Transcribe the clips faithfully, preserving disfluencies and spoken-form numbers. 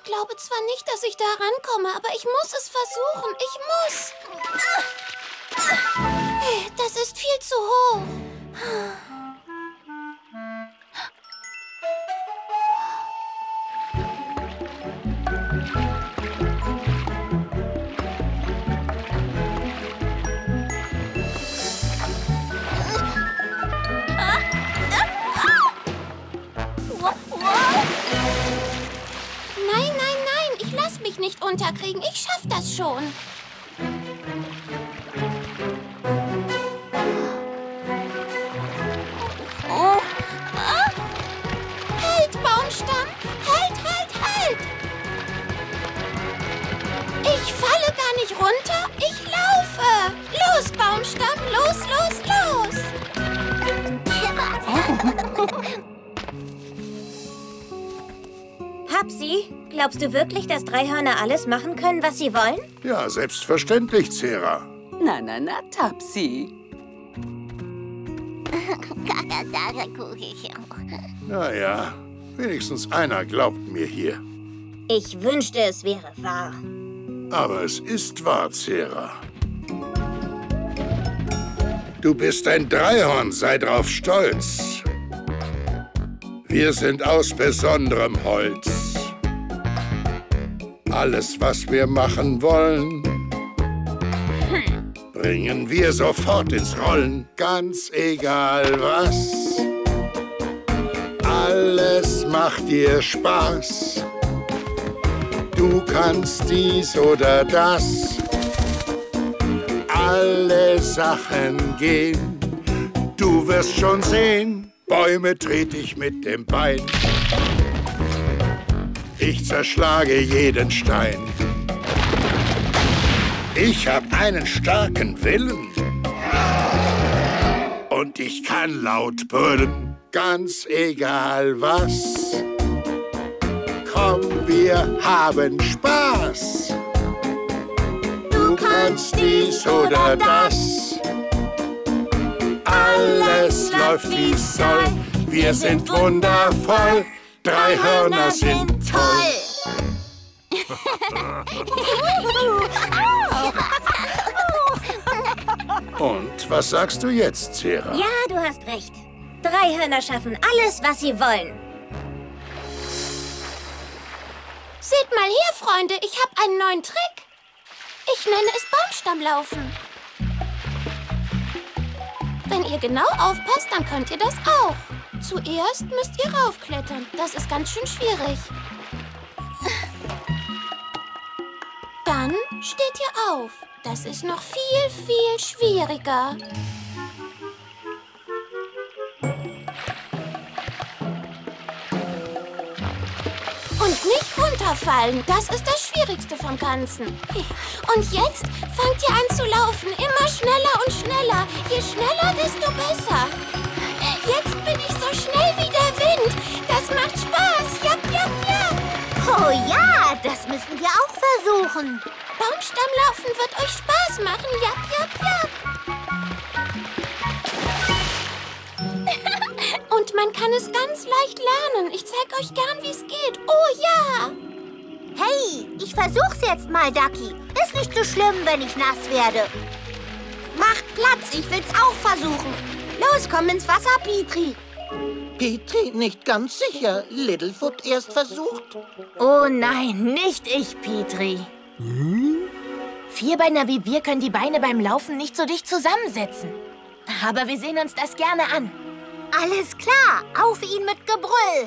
glaube zwar nicht, dass ich da rankomme, aber ich muss es versuchen. Ich muss. Das ist viel zu hoch. Nein, nein, nein, ich lass mich nicht unterkriegen. Ich schaff das schon. Halt, Baumstamm! Halt, halt, halt! Ich falle gar nicht runter, ich laufe! Los, Baumstamm, los, los, los! Hapsi, glaubst du wirklich, dass Dreihörner alles machen können, was sie wollen? Ja, selbstverständlich, Zera. Na, na, na, Tapsi. Naja, wenigstens einer glaubt mir hier. Ich wünschte, es wäre wahr. Aber es ist wahr, Zera. Du bist ein Dreihorn, sei drauf stolz. Wir sind aus besonderem Holz. Alles, was wir machen wollen, bringen wir sofort ins Rollen. Ganz egal was, alles macht dir Spaß. Du kannst dies oder das, alle Sachen gehen. Du wirst schon sehen, Bäume trete ich mit dem Bein. Ich zerschlage jeden Stein. Ich hab einen starken Willen. Und ich kann laut brüllen, ganz egal was. Komm, wir haben Spaß. Du kannst dies oder das. Alles läuft wie's soll. Wir sind wundervoll. Dreihörner sind toll. Und was sagst du jetzt, Zera? Ja, du hast recht. Dreihörner schaffen alles, was sie wollen. Seht mal her, Freunde, ich habe einen neuen Trick. Ich nenne es Baumstammlaufen. Wenn ihr genau aufpasst, dann könnt ihr das auch. Zuerst müsst ihr raufklettern. Das ist ganz schön schwierig. Dann steht ihr auf. Das ist noch viel, viel schwieriger. Und nicht runterfallen. Das ist das Schwierigste vom Ganzen. Und jetzt fangt ihr an zu laufen. Immer schneller und schneller. Je schneller, desto besser. Jetzt bin ich so schnell wie der Wind. Das macht Spaß. Japp, japp, japp. Oh ja, das müssen wir auch versuchen. Baumstammlaufen wird euch Spaß machen. Japp, japp, japp. Und man kann es ganz leicht lernen. Ich zeige euch gern, wie es geht. Oh ja! Hey, ich versuch's jetzt mal, Ducky. Ist nicht so schlimm, wenn ich nass werde. Macht Platz, ich will's auch versuchen. Los, komm ins Wasser, Petrie. Petrie, nicht ganz sicher. Littlefoot erst versucht. Oh nein, nicht ich, Petrie. Hm? Vierbeiner wie wir können die Beine beim Laufen nicht so dicht zusammensetzen. Aber wir sehen uns das gerne an. Alles klar, auf ihn mit Gebrüll.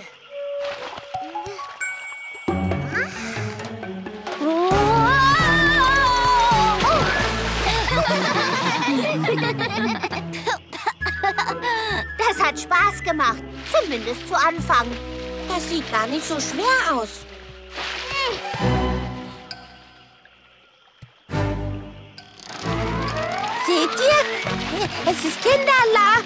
Das hat Spaß gemacht, zumindest zu Anfang. Das sieht gar nicht so schwer aus. Seht ihr? Es ist Kinderla.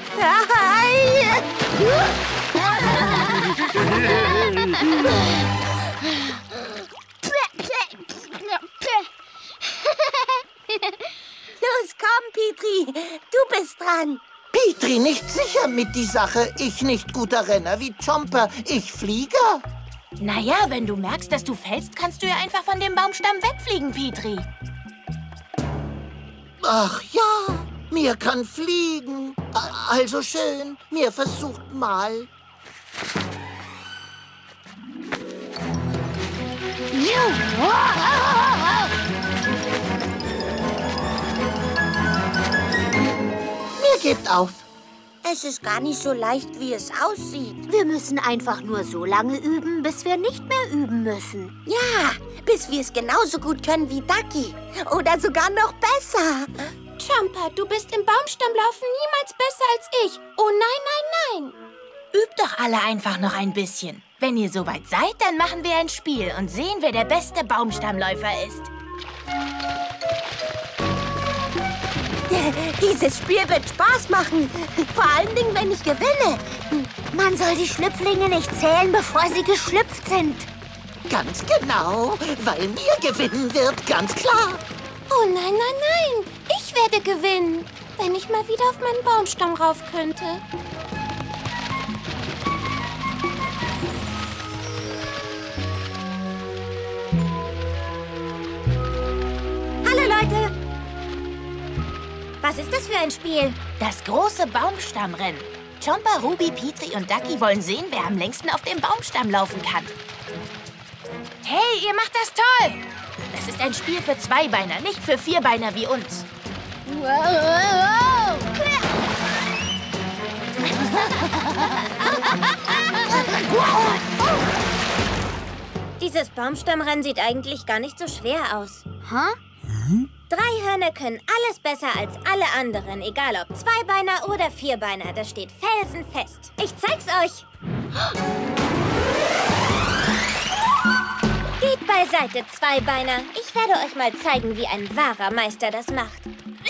Los, komm, Petrie. Du bist dran. Petrie, nicht sicher mit die Sache. Ich nicht guter Renner wie Chomper. Ich Flieger. Naja, wenn du merkst, dass du fällst, kannst du ja einfach von dem Baumstamm wegfliegen, Petri. Ach ja, mir kann fliegen. Also schön, mir versucht mal. Mir gebt auf. Es ist gar nicht so leicht, wie es aussieht. Wir müssen einfach nur so lange üben, bis wir nicht mehr üben müssen. Ja, bis wir es genauso gut können wie Ducky. Oder sogar noch besser. Jumper, du bist im Baumstammlaufen niemals besser als ich. Oh nein, nein, nein. Übt doch alle einfach noch ein bisschen. Wenn ihr soweit seid, dann machen wir ein Spiel und sehen, wer der beste Baumstammläufer ist. Dieses Spiel wird Spaß machen. Vor allen Dingen, wenn ich gewinne. Man soll die Schlüpflinge nicht zählen, bevor sie geschlüpft sind. Ganz genau, weil mir gewinnen wird, ganz klar. Oh nein, nein, nein. Ich werde gewinnen, wenn ich mal wieder auf meinen Baumstamm rauf könnte. Hallo, Leute. Was ist das für ein Spiel? Das große Baumstammrennen. Jumper, Ruby, Petri und Ducky wollen sehen, wer am längsten auf dem Baumstamm laufen kann. Hey, ihr macht das toll! Das ist ein Spiel für Zweibeiner, nicht für Vierbeiner wie uns. Dieses Baumstammrennen sieht eigentlich gar nicht so schwer aus. Hä? Drei Hörner können alles besser als alle anderen, egal ob Zweibeiner oder Vierbeiner. Das steht felsenfest. Ich zeig's euch. Geht beiseite, Zweibeiner. Ich werde euch mal zeigen, wie ein wahrer Meister das macht.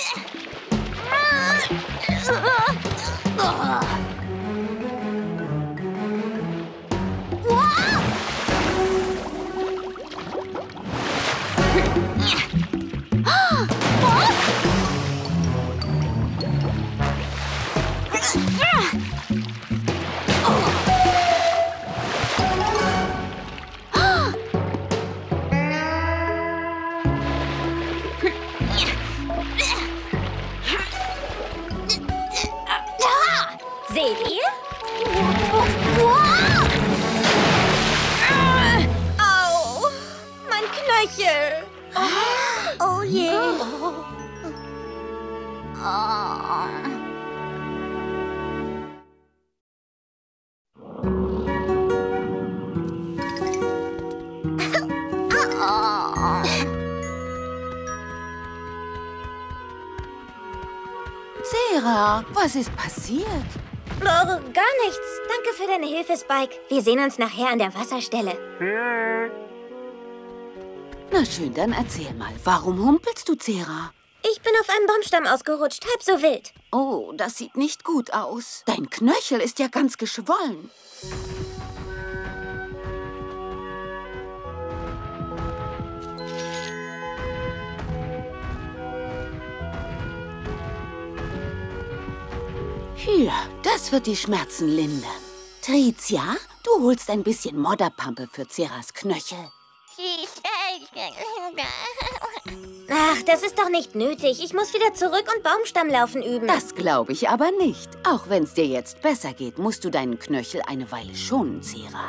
Seht ihr? Au! Mein Knöchel! Oh je. Zera, was ist passiert? Oh, gar nichts. Danke für deine Hilfe, Spike. Wir sehen uns nachher an der Wasserstelle. Na schön, dann erzähl mal. Warum humpelst du, Zera? Ich bin auf einem Baumstamm ausgerutscht, halb so wild. Oh, das sieht nicht gut aus. Dein Knöchel ist ja ganz geschwollen. Hier, das wird die Schmerzen lindern. Tricia, du holst ein bisschen Modderpampe für Zeras Knöchel. Ach, das ist doch nicht nötig. Ich muss wieder zurück und Baumstammlaufen üben. Das glaube ich aber nicht. Auch wenn es dir jetzt besser geht, musst du deinen Knöchel eine Weile schonen, Zera.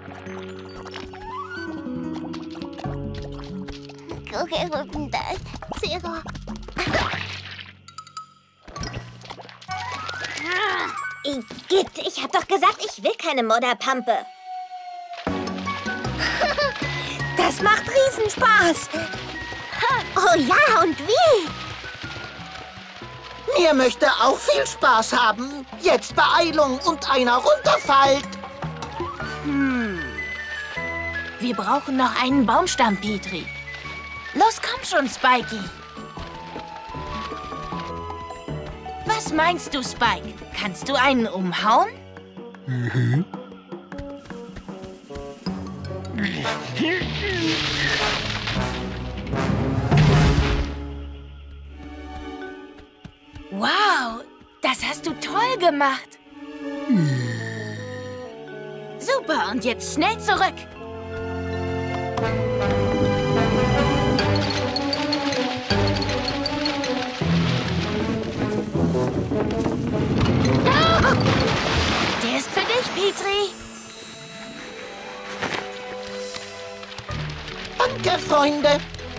Zera. Igitt, ich hab doch gesagt, ich will keine Modderpampe. Das macht Riesenspaß. Oh ja, und wie? Mir möchte auch viel Spaß haben. Jetzt Beeilung und einer runterfällt. Hm. Wir brauchen noch einen Baumstamm, Petri. Los, komm schon, Spikey. Was meinst du, Spike? Kannst du einen umhauen? Mhm. Wow, das hast du toll gemacht. Super, und jetzt schnell zurück. Der ist für dich, Petri. Danke, Freunde.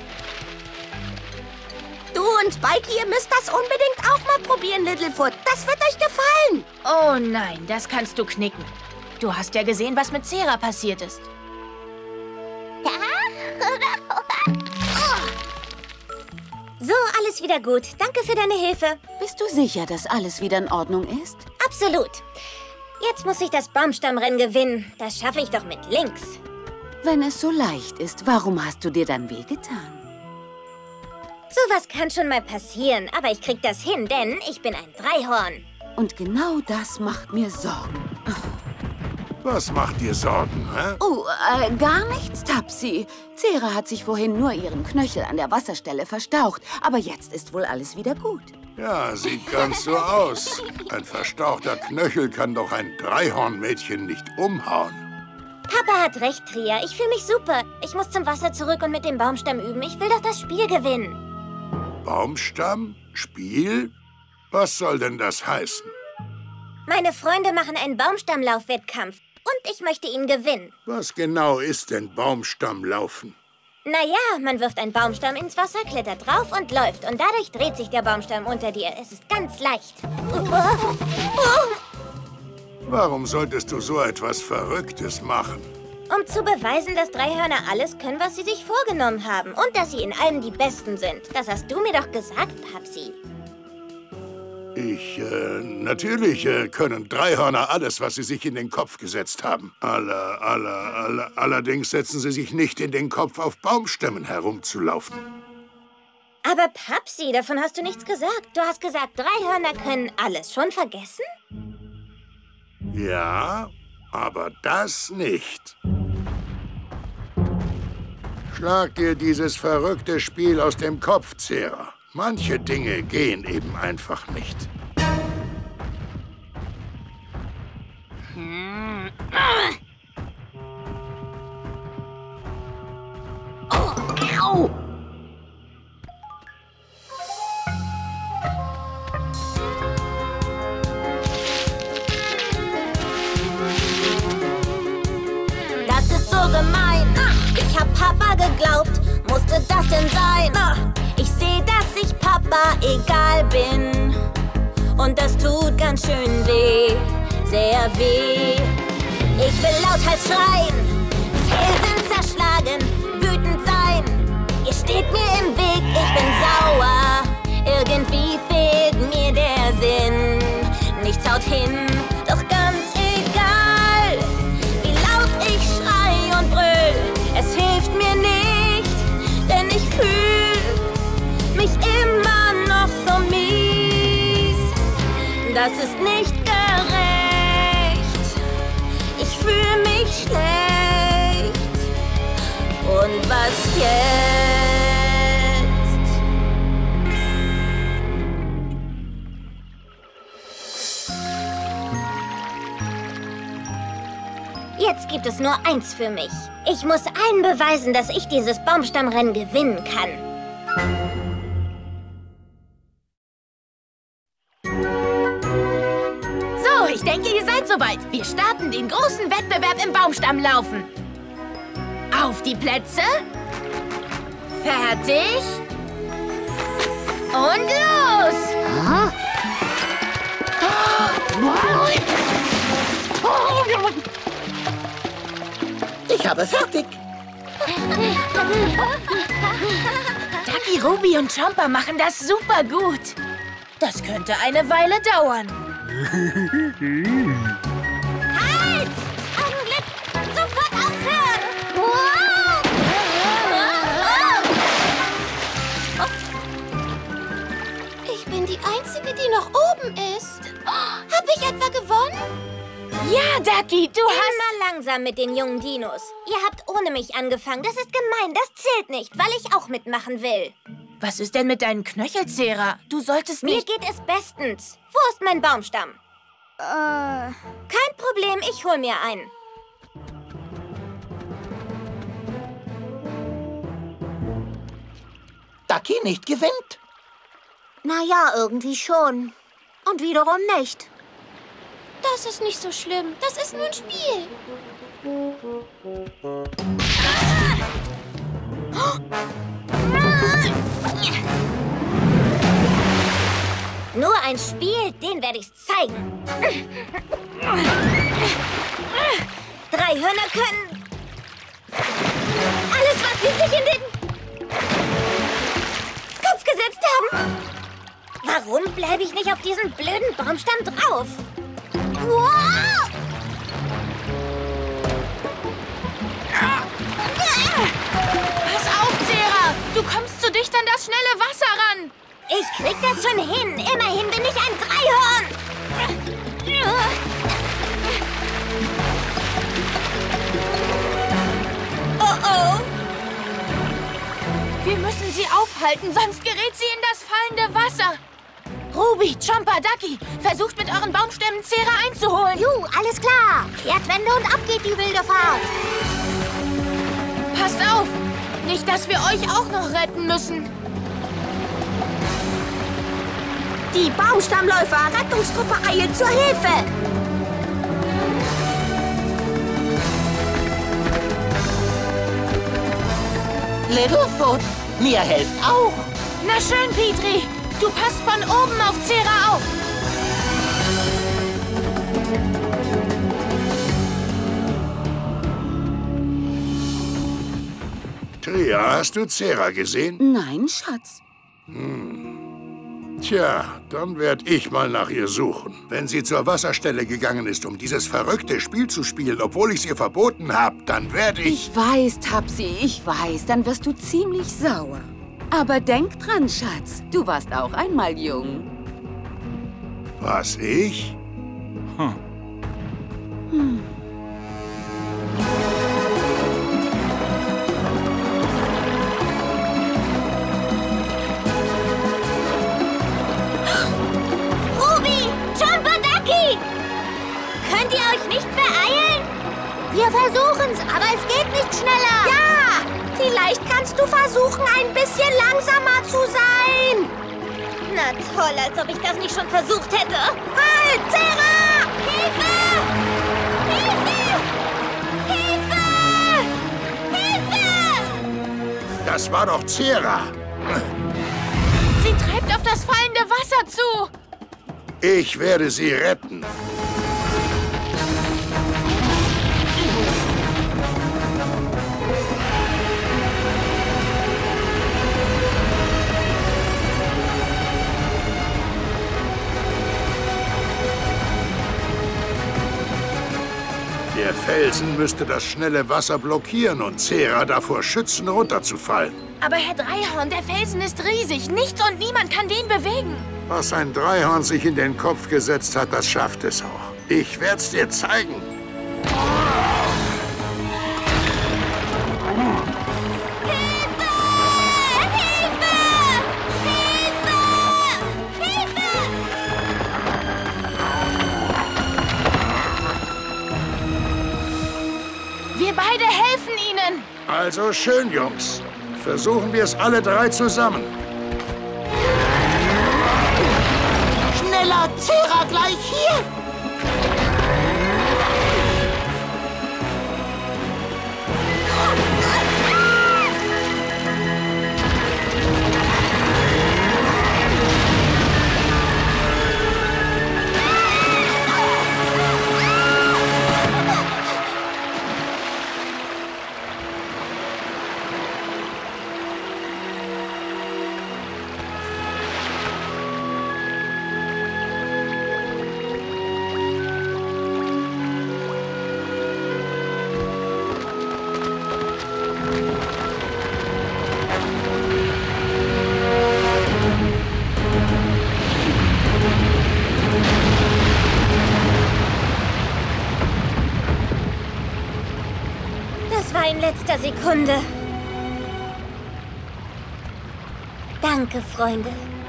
Du und Spikey, ihr müsst das unbedingt auch mal probieren, Littlefoot. Das wird euch gefallen. Oh nein, das kannst du knicken. Du hast ja gesehen, was mit Zera passiert ist. So, alles wieder gut. Danke für deine Hilfe. Bist du sicher, dass alles wieder in Ordnung ist? Absolut. Jetzt muss ich das Baumstammrennen gewinnen. Das schaffe ich doch mit links. Wenn es so leicht ist, warum hast du dir dann wehgetan? Sowas kann schon mal passieren, aber ich krieg das hin, denn ich bin ein Dreihorn. Und genau das macht mir Sorgen. Was macht dir Sorgen, hä? Oh, äh, gar nichts, Tapsi. Zera hat sich vorhin nur ihren Knöchel an der Wasserstelle verstaucht, aber jetzt ist wohl alles wieder gut. Ja, sieht ganz so aus. Ein verstauchter Knöchel kann doch ein Dreihornmädchen nicht umhauen. Papa hat recht, Tria. Ich fühle mich super. Ich muss zum Wasser zurück und mit dem Baumstamm üben. Ich will doch das Spiel gewinnen. Baumstamm? Spiel? Was soll denn das heißen? Meine Freunde machen einen Baumstammlauf-Wettkampf und ich möchte ihn gewinnen. Was genau ist denn Baumstammlaufen? Naja, man wirft einen Baumstamm ins Wasser, klettert drauf und läuft. Und dadurch dreht sich der Baumstamm unter dir. Es ist ganz leicht. Warum solltest du so etwas Verrücktes machen? Um zu beweisen, dass Dreihörner alles können, was sie sich vorgenommen haben. Und dass sie in allem die Besten sind. Das hast du mir doch gesagt, Papsi. Ich, äh, natürlich äh, können Dreihörner alles, was sie sich in den Kopf gesetzt haben. Aller, aller, aller, allerdings setzen sie sich nicht in den Kopf, auf Baumstämmen herumzulaufen. Aber Papsi, davon hast du nichts gesagt. Du hast gesagt, Dreihörner können alles. Schon vergessen? Ja, aber das nicht. Schlag dir dieses verrückte Spiel aus dem Kopf, Zera. Manche Dinge gehen eben einfach nicht. Oh, au! Das ist so gemein. Ich hab Papa geglaubt. Musste das denn sein? Ich sehe, dass ich Papa egal bin. Und das tut ganz schön weh, sehr weh. Ich will lauthals schreien, Felsen zerschlagen, wütend sein. Ihr steht mir im Weg, ich bin sauer. Irgendwie fehlt mir der Sinn. Nichts haut hin, doch ganz egal, wie laut ich schrei und brüll. Es hilft mir nicht, denn ich fühl mich immer noch so mies. Das ist nicht gerecht. Ich fühl mich schlecht. Und was jetzt? Jetzt gibt es nur eins für mich. Ich muss allen beweisen, dass ich dieses Baumstammrennen gewinnen kann. So, ich denke, ihr seid soweit. Wir starten den großen Wettbewerb im Baumstammlaufen. Auf die Plätze. Fertig. Und los! Ich habe fertig. Ducky, Ruby und Chomper machen das super gut. Das könnte eine Weile dauern. Halt! Augenblick! Sofort aufhören! Ich bin die Einzige, die noch oben ist. Oh, habe ich etwa gewonnen? Ja, Ducky, du hast... Immer langsam mit den jungen Dinos. Ihr habt ohne mich angefangen. Das ist gemein, das zählt nicht, weil ich auch mitmachen will. Was ist denn mit deinen Knöcheln, Zera? Du solltest Mir nicht... geht es bestens. Wo ist mein Baumstamm? Äh... Kein Problem, ich hol mir einen. Ducky nicht gewinnt? Naja, irgendwie schon. Und wiederum nicht. Das ist nicht so schlimm. Das ist nur ein Spiel. Nur ein Spiel, den werde ich's zeigen. Drei Hörner können alles, was sie sich in den Kopf gesetzt haben. Warum bleibe ich nicht auf diesen blöden Baumstamm drauf? Wow! Pass auf, Zera! Du kommst zu dicht an das schnelle Wasser ran. Ich krieg das schon hin. Immerhin bin ich ein Dreihorn. Oh oh. Wir müssen sie aufhalten, sonst gerät sie in das fallende Wasser. Ruby, Chomper, Ducky, versucht mit euren Baumstämmen Zera einzuholen. Juhu, alles klar. Kehrtwende und ab geht die wilde Fahrt. Passt auf, nicht, dass wir euch auch noch retten müssen. Die Baumstammläufer-Rettungstruppe eilt zur Hilfe. Littlefoot, mir helft auch. Na schön, Petrie. Du passt von oben auf Zera auf. Tria, hast du Zera gesehen? Nein, Schatz. Tja, dann werde ich mal nach ihr suchen. Wenn sie zur Wasserstelle gegangen ist, um dieses verrückte Spiel zu spielen, obwohl ich es ihr verboten habe, dann werde ich... Ich weiß, Topsy, ich weiß. Dann wirst du ziemlich sauer. Aber denk dran, Schatz. Du warst auch einmal jung. Was, ich? Hm. Ruby, Chomper, Ducky! Könnt ihr euch nicht beeilen? Wir versuchen's, aber es geht nicht schneller. Ja, vielleicht kannst du versuchen, ein bisschen langsamer zu sein. Na toll, als ob ich das nicht schon versucht hätte. Halt, Zera! Hilfe! Hilfe! Hilfe! Hilfe! Das war doch Zera. Sie treibt auf das fallende Wasser zu. Ich werde sie retten. Der Felsen müsste das schnelle Wasser blockieren und Zera davor schützen, runterzufallen. Aber Herr Dreihorn, der Felsen ist riesig. Nichts und niemand kann den bewegen. Was ein Dreihorn sich in den Kopf gesetzt hat, das schafft es auch. Ich werd's dir zeigen. Hilfe! Hilfe! Hilfe! Hilfe! Wir beide helfen ihnen. Also schön, Jungs. Versuchen wir es alle drei zusammen. Schneller, Zera, gleich hier. Das war in letzter Sekunde. Danke, Freunde.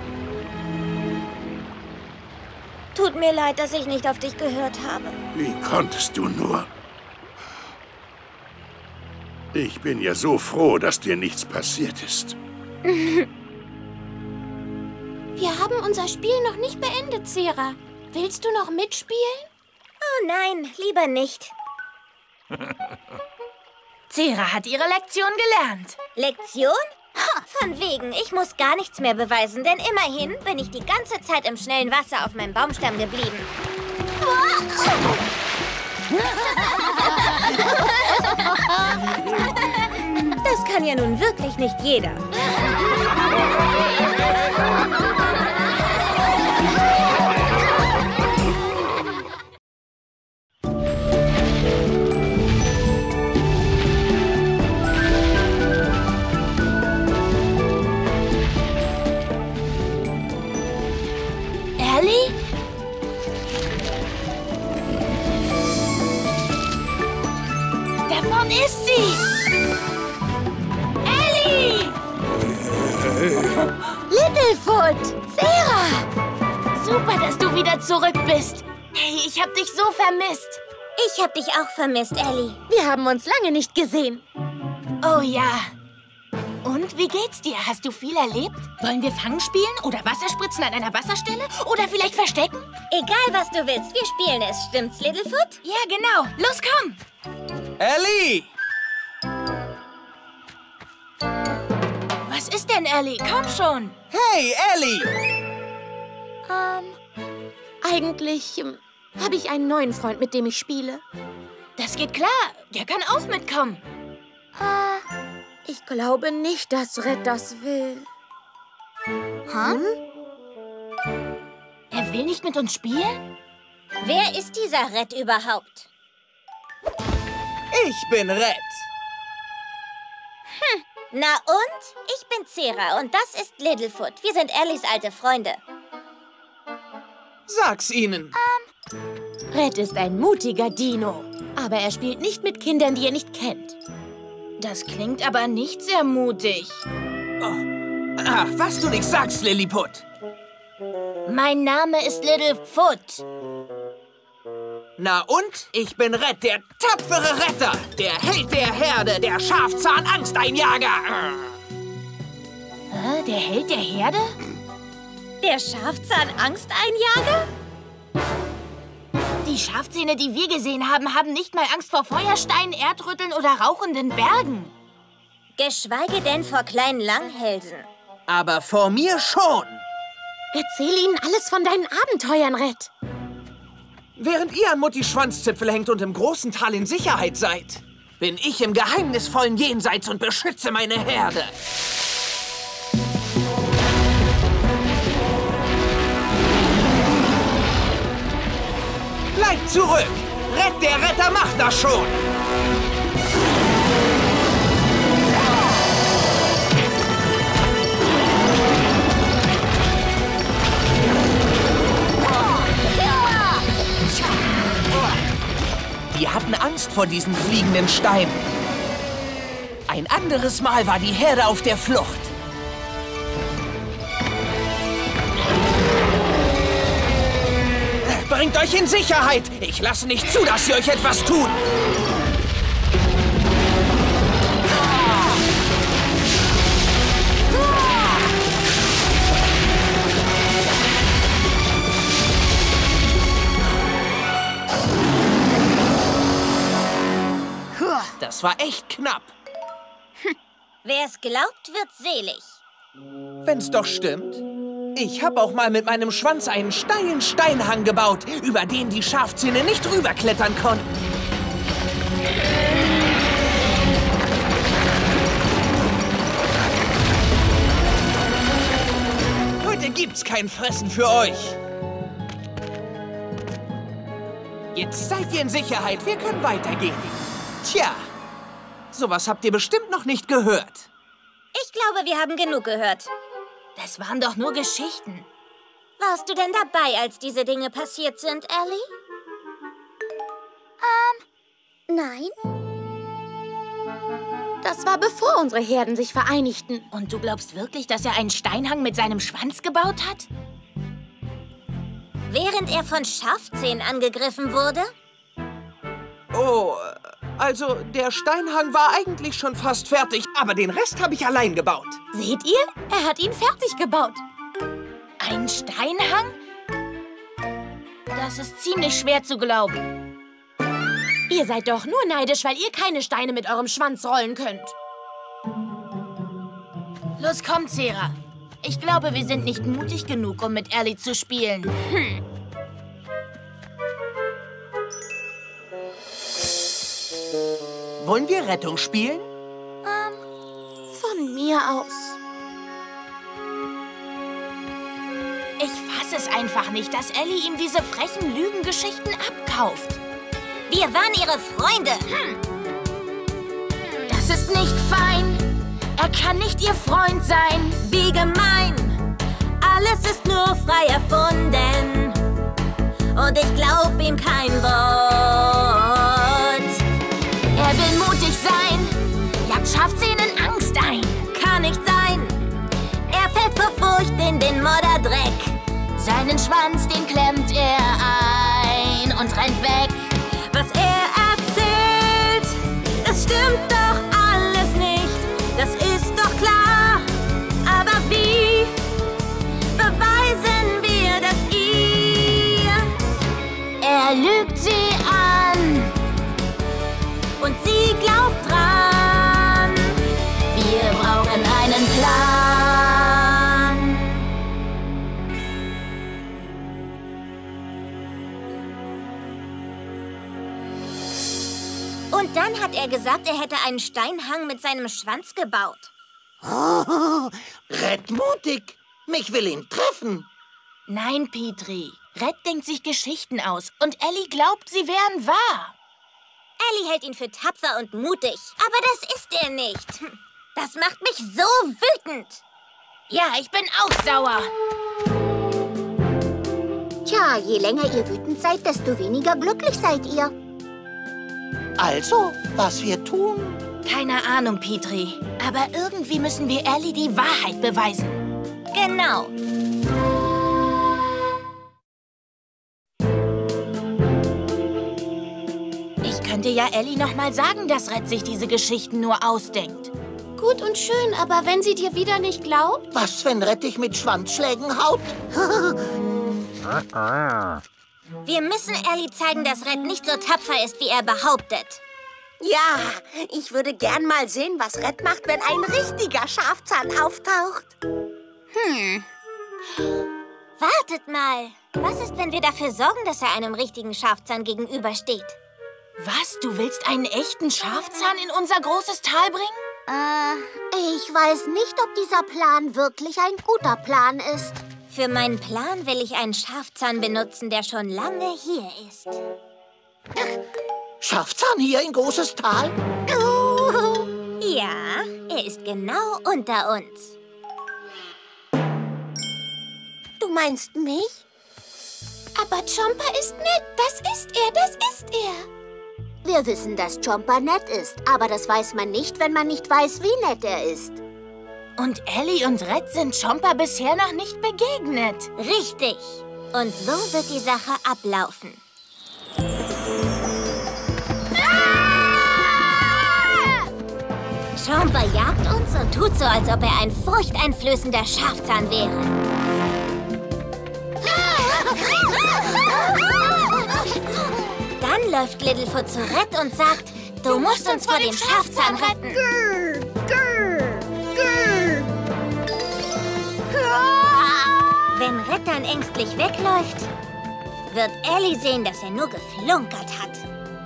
Tut mir leid, dass ich nicht auf dich gehört habe. Wie konntest du nur? Ich bin ja so froh, dass dir nichts passiert ist. Wir haben unser Spiel noch nicht beendet, Zera. Willst du noch mitspielen? Oh nein, lieber nicht. Zera hat ihre Lektion gelernt. Lektion? Ha, von wegen, ich muss gar nichts mehr beweisen, denn immerhin bin ich die ganze Zeit im schnellen Wasser auf meinem Baumstamm geblieben. Das kann ja nun wirklich nicht jeder. Ellie? Da vorne ist sie! Ellie! Littlefoot! Zera! Super, dass du wieder zurück bist. Hey, ich hab dich so vermisst. Ich hab dich auch vermisst, Ellie. Wir haben uns lange nicht gesehen. Oh ja. Und, wie geht's dir? Hast du viel erlebt? Wollen wir Fangen spielen oder Wasserspritzen an einer Wasserstelle? Oder vielleicht verstecken? Egal, was du willst, wir spielen es. Stimmt's, Littlefoot? Ja, genau. Los, komm! Ellie! Was ist denn, Ellie? Komm schon! Hey, Ellie! Ähm, eigentlich ähm, habe ich einen neuen Freund, mit dem ich spiele. Das geht klar. Der kann auch mitkommen. Ah, ich glaube nicht, dass Red das will. Hm? Er will nicht mit uns spielen? Wer ist dieser Red überhaupt? Ich bin Red. Hm. Na und? Ich bin Zera und das ist Littlefoot. Wir sind Ellies alte Freunde. Sag's ihnen. Red ist ein mutiger Dino, aber er spielt nicht mit Kindern, die er nicht kennt. Das klingt aber nicht sehr mutig. Oh. Ach, was du nicht sagst, Lilliput. Mein Name ist Littlefoot. Na und? Ich bin Red, der tapfere Retter, der Held der Herde, der Schafzahn-Angsteinjager. Äh, der Held der Herde? Der Schafzahn-Angsteinjager? Die Schafzähne, die wir gesehen haben, haben nicht mal Angst vor Feuersteinen, Erdrütteln oder rauchenden Bergen. Geschweige denn vor kleinen Langhälsen. Aber vor mir schon. Erzähl ihnen alles von deinen Abenteuern, Red. Während ihr an Muttis Schwanzzipfel hängt und im großen Tal in Sicherheit seid, bin ich im geheimnisvollen Jenseits und beschütze meine Herde. Bleibt zurück! Red, der Retter macht das schon! Die hatten Angst vor diesen fliegenden Steinen. Ein anderes Mal war die Herde auf der Flucht. Bringt euch in Sicherheit! Ich lasse nicht zu, dass sie euch etwas tun! Das war echt knapp. Hm. Wer es glaubt, wird selig. Wenn's doch stimmt. Ich habe auch mal mit meinem Schwanz einen steilen Steinhang gebaut, über den die Schafzähne nicht rüberklettern konnten. Heute gibt's kein Fressen für euch. Jetzt seid ihr in Sicherheit, wir können weitergehen. Tja, sowas habt ihr bestimmt noch nicht gehört. Ich glaube, wir haben genug gehört. Das waren doch nur Geschichten. Warst du denn dabei, als diese Dinge passiert sind, Ellie? Ähm, nein. Das war bevor unsere Herden sich vereinigten. Und du glaubst wirklich, dass er einen Steinhang mit seinem Schwanz gebaut hat? Während er von Schafzähnen angegriffen wurde? Oh, also der Steinhang war eigentlich schon fast fertig, aber den Rest habe ich allein gebaut. Seht ihr? Er hat ihn fertig gebaut. Ein Steinhang? Das ist ziemlich schwer zu glauben. Ihr seid doch nur neidisch, weil ihr keine Steine mit eurem Schwanz rollen könnt. Los, komm, Zera. Ich glaube, wir sind nicht mutig genug, um mit Ellie zu spielen. Hm. Wollen wir Rettung spielen? Ähm, von mir aus. Ich fasse es einfach nicht, dass Ellie ihm diese frechen Lügengeschichten abkauft. Wir waren ihre Freunde. Hm. Das ist nicht fein. Er kann nicht ihr Freund sein. Wie gemein. Alles ist nur frei erfunden. Und ich glaub ihm kein Wort. Er will mutig sein. Jagt Schafzähnen Angst ein. Kann nicht sein. Er fällt vor Furcht in den Modderdreck. Seinen Schwanz, den klemmt er ein und rennt weg. Was er erzählt, das stimmt doch alles nicht. Das ist doch klar. Aber wie beweisen wir das ihr? Er lügt sie an. Und sie glaubt dran. Wir brauchen einen Plan. Und dann hat er gesagt, er hätte einen Steinhang mit seinem Schwanz gebaut. Oh, Red mutig. Mich will ihn treffen. Nein, Petri. Red denkt sich Geschichten aus und Ellie glaubt, sie wären wahr. Ellie hält ihn für tapfer und mutig. Aber das ist er nicht. Das macht mich so wütend. Ja, ich bin auch sauer. Tja, je länger ihr wütend seid, desto weniger glücklich seid ihr. Also, was wir tun? Keine Ahnung, Petri. Aber irgendwie müssen wir Ellie die Wahrheit beweisen. Genau. Ich könnte ja Ellie noch mal sagen, dass Red sich diese Geschichten nur ausdenkt. Gut und schön, aber wenn sie dir wieder nicht glaubt? Was, wenn Red dich mit Schwanzschlägen haut? Wir müssen Ellie zeigen, dass Red nicht so tapfer ist, wie er behauptet. Ja, ich würde gern mal sehen, was Red macht, wenn ein richtiger Schafzahn auftaucht. Hm. Wartet mal. Was ist, wenn wir dafür sorgen, dass er einem richtigen Schafzahn gegenübersteht? Was? Du willst einen echten Schafzahn in unser großes Tal bringen? Äh, ich weiß nicht, ob dieser Plan wirklich ein guter Plan ist. Für meinen Plan will ich einen Schafzahn benutzen, der schon lange hier ist. Schafzahn hier in großes Tal? Ja, er ist genau unter uns. Du meinst mich? Aber Chomper ist nett. Das ist er, das ist er. Wir wissen, dass Chomper nett ist, aber das weiß man nicht, wenn man nicht weiß, wie nett er ist. Und Ellie und Red sind Chomper bisher noch nicht begegnet. Richtig. Und so wird die Sache ablaufen. Ah! Chomper jagt uns und tut so, als ob er ein furchteinflößender Schafzahn wäre. Dann läuft Littlefoot zu Red und sagt, du, du musst uns vor dem Schafzahn retten. Grr, grr, grr. Wenn Red dann ängstlich wegläuft, wird Ellie sehen, dass er nur geflunkert hat.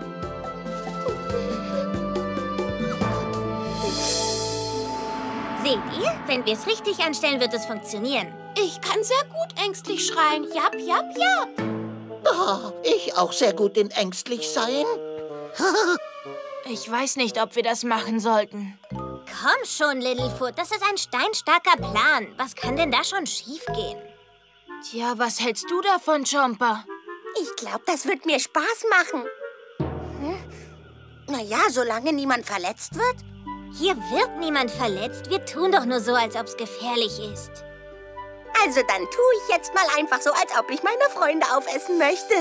Seht ihr? Wenn wir es richtig anstellen, wird es funktionieren. Ich kann sehr gut ängstlich schreien. Jap, jap, jap. Oh, ich auch sehr gut in ängstlich sein. Ich weiß nicht, ob wir das machen sollten. Komm schon, Littlefoot. Das ist ein steinstarker Plan. Was kann denn da schon schiefgehen? Tja, was hältst du davon, Chomper? Ich glaube, das wird mir Spaß machen. Hm? Naja, solange niemand verletzt wird. Hier wird niemand verletzt. Wir tun doch nur so, als ob es gefährlich ist. Also dann tue ich jetzt mal einfach so, als ob ich meine Freunde aufessen möchte.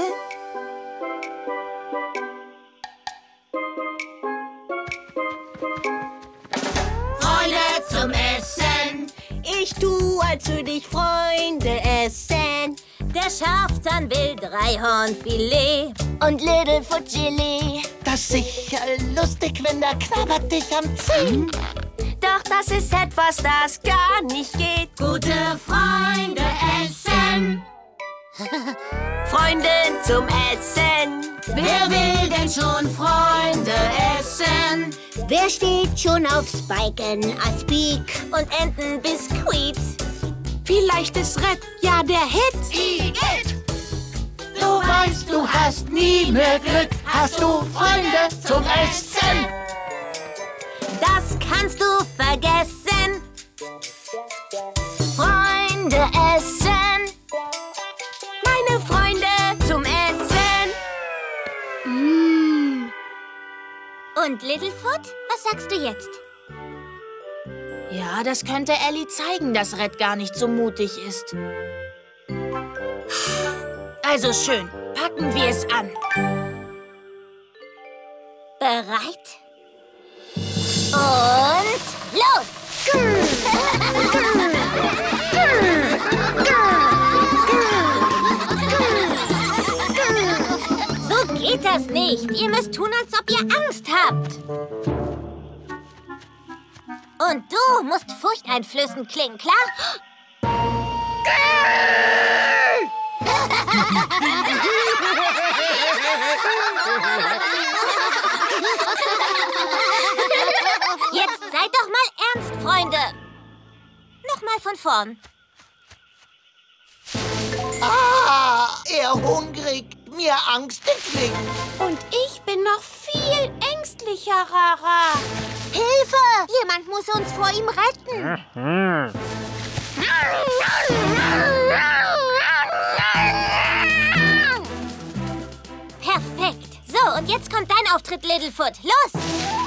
Freunde zum Essen. nicht du, als würde ich Freunde essen. Der Schafzahn will Dreihornfilet und Littlefoot Gelee. Das ist sicher lustig, wenn der knabbert dich am Zehen. Doch das ist etwas, das gar nicht geht. Gute Freunde essen. Freunde zum Essen. Wer will denn schon Freunde essen? Wer steht schon auf Spiken, Aspik Und Entenbiskuit. Vielleicht ist Red ja der Hit. Igitt! Du weißt, du hast nie mehr Glück. Hast du Freunde zum Essen? Das kannst du vergessen. Freunde essen. Meine Freunde zum Essen. Mm. Und Littlefoot, was sagst du jetzt? Ja, das könnte Ellie zeigen, dass Red gar nicht so mutig ist. Also schön, packen wir es an. Bereit? Und los! So geht das nicht. Ihr müsst tun, als ob ihr Angst habt. Und du musst furchteinflößend klingen, klar? Jetzt seid doch mal ernst, Freunde. Nochmal von vorn. Ah, er hungrig, mir angstig. Und ich bin noch viel ängstlicher, Rara. Hilfe! Jemand muss uns vor ihm retten. Perfekt. So, und jetzt kommt dein Auftritt, Littlefoot. Los!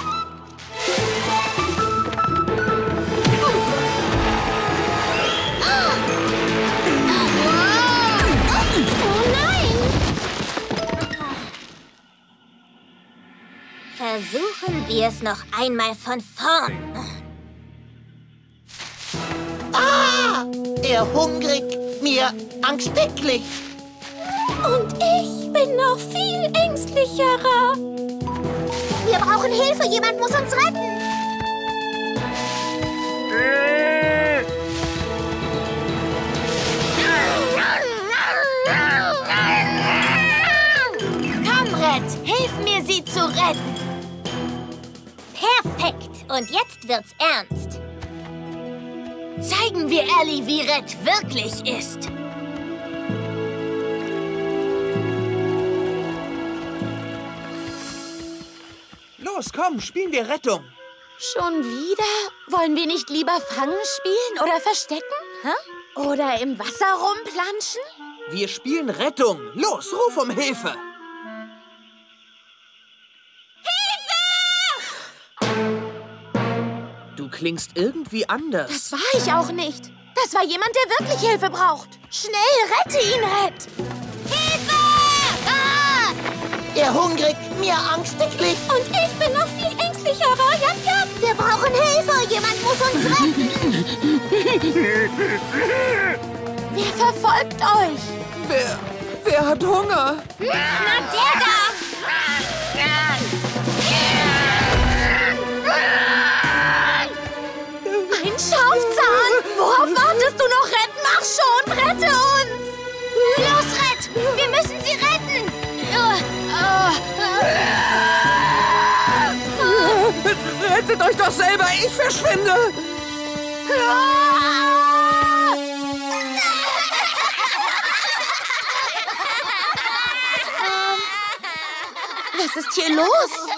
Oh nein! Versuchen wir es noch einmal von vorn. Ah, er hungrig, mir angstig. Und ich bin noch viel ängstlicherer. Wir brauchen Hilfe. Jemand muss uns retten. Komm, Red, hilf mir, sie zu retten. Perfekt. Und jetzt wird's ernst. Zeigen wir Ellie, wie Red wirklich ist. Los, komm, spielen wir Rettung. Schon wieder? Wollen wir nicht lieber Fangen spielen oder Verstecken? Hä? Oder im Wasser rumplanschen? Wir spielen Rettung. Los, ruf um Hilfe. Du klingst irgendwie anders. Das war ich auch nicht. Das war jemand, der wirklich Hilfe braucht. Schnell, rette ihn, Red! Hilfe! Ah! Er hungrig, mir angstig. Und ich bin noch viel ängstlicherer. Jap, jap. Wir brauchen Hilfe. Jemand muss uns retten. Wer verfolgt euch? Wer, wer hat Hunger? Na, der da! Ein Schafzahn! Worauf wartest du noch, Red? Mach schon! Rette uns! Los, Red! Wir müssen sie retten! Rettet euch doch selber, ich verschwinde! Was ist hier los?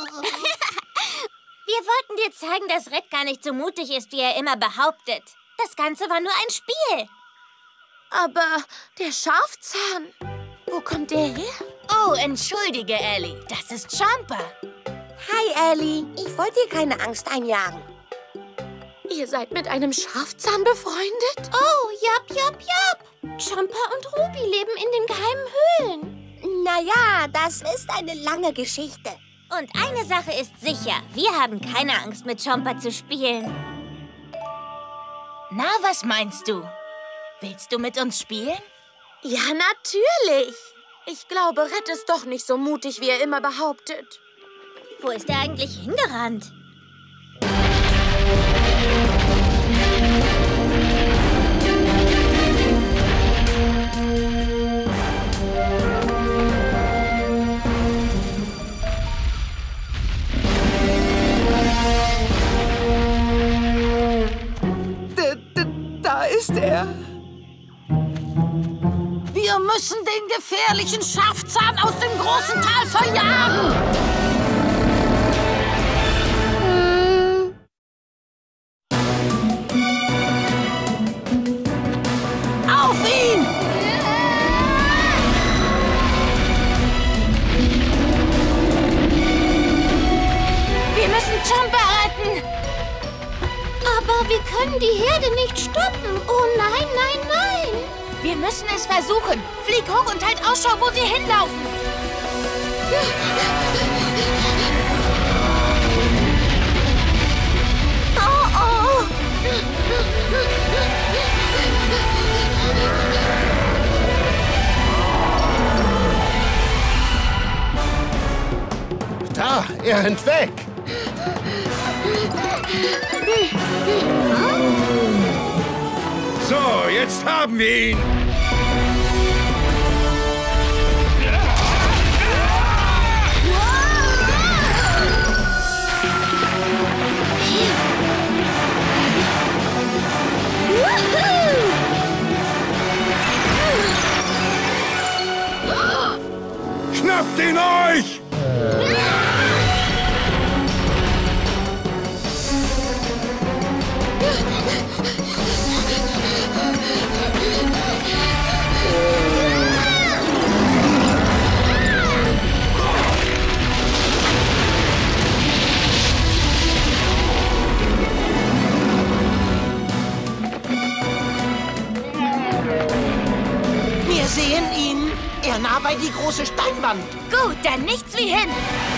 Wir wollten dir zeigen, dass Red gar nicht so mutig ist, wie er immer behauptet. Das Ganze war nur ein Spiel. Aber der Schafzahn, wo kommt der her? Oh, entschuldige, Ellie. Das ist Chomper. Hi, Ellie. Ich wollte dir keine Angst einjagen. Ihr seid mit einem Schafzahn befreundet? Oh, jap, jap, jap. Chomper und Ruby leben in den geheimen Höhlen. Naja, das ist eine lange Geschichte. Und eine Sache ist sicher. Wir haben keine Angst, mit Chomper zu spielen. Na, was meinst du? Willst du mit uns spielen? Ja, natürlich. Ich glaube, Red ist doch nicht so mutig, wie er immer behauptet. Wo ist er eigentlich hingerannt? Da ist er. Wir müssen den gefährlichen Schafzahn aus dem großen Tal verjagen. Auf ihn! Wir müssen Jumper retten. Aber wir können die Herde nicht stoppen. Oh nein, nein, nein. Wir müssen es versuchen. Flieg hoch und halt Ausschau, wo sie hinlaufen. Oh, oh. Da, er rennt weg. So, jetzt haben wir ihn. Schnappt ihn euch! Wir sehen ihn. Er nah bei die große Steinwand. Gut, dann nichts wie hin.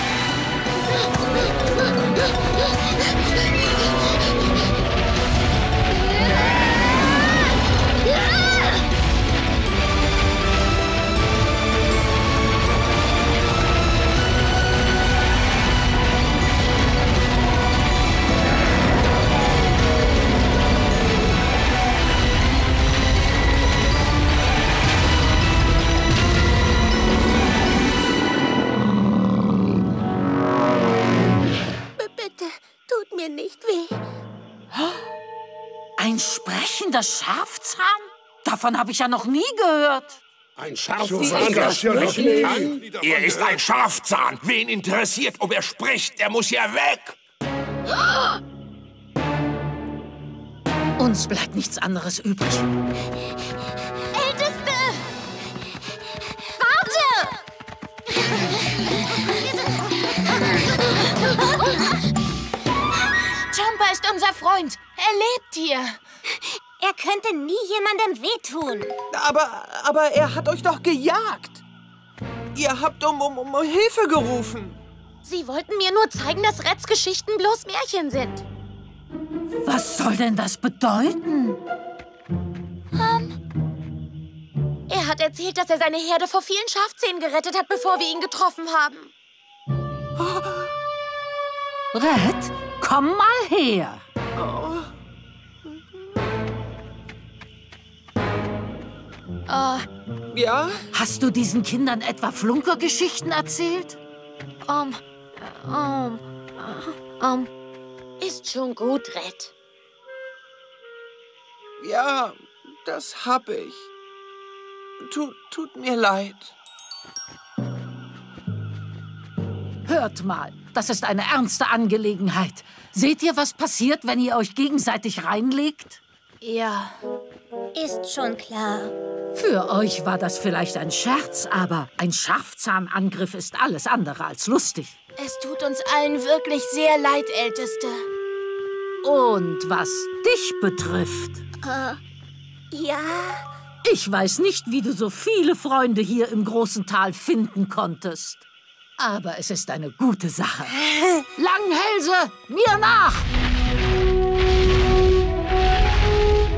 Nicht weh. Ein sprechender Schafzahn? Davon habe ich ja noch nie gehört. Ein Schafzahn, das ja noch nie. Er ist ein Schafzahn. Wen interessiert, ob er spricht? Er muss ja weg. Uns bleibt nichts anderes übrig. Älteste! Warte! Jumper ist unser Freund. Er lebt hier. Er könnte nie jemandem wehtun. Aber, aber er hat euch doch gejagt. Ihr habt um, um, um Hilfe gerufen. Sie wollten mir nur zeigen, dass Reds Geschichten bloß Märchen sind. Was soll denn das bedeuten? Um, er hat erzählt, dass er seine Herde vor vielen Schafzähnen gerettet hat, bevor wir ihn getroffen haben. Red, komm mal her. Oh. Uh, Ja? Hast du diesen Kindern etwa Flunkergeschichten erzählt? um, um, um, ist schon gut, Red. Ja, das hab ich. Tut, tut mir leid. Hört mal, das ist eine ernste Angelegenheit. Seht ihr, was passiert, wenn ihr euch gegenseitig reinlegt? Ja. Ist schon klar. Für euch war das vielleicht ein Scherz, aber ein Schafzahnangriff ist alles andere als lustig. Es tut uns allen wirklich sehr leid, Älteste. Und was dich betrifft, Äh, ja. ich weiß nicht, wie du so viele Freunde hier im großen Tal finden konntest. Aber es ist eine gute Sache. Langhälse, mir nach!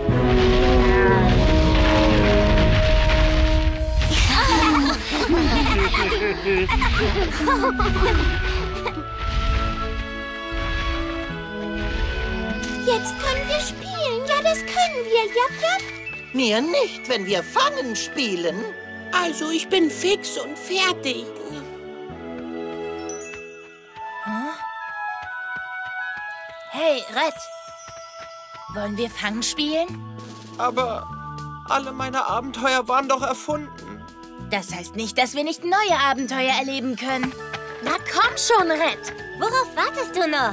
Jetzt können wir spielen. Ja, das können wir. Jap, jap. Mir nicht, wenn wir Fangen spielen. Also, ich bin fix und fertig. Hey, Red. Wollen wir Fangen spielen? Aber alle meine Abenteuer waren doch erfunden. Das heißt nicht, dass wir nicht neue Abenteuer erleben können. Na komm schon, Red. Worauf wartest du noch?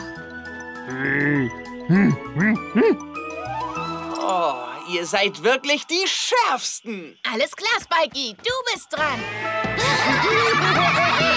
Oh, ihr seid wirklich die Schärfsten. Alles klar, Spikey. Du bist dran.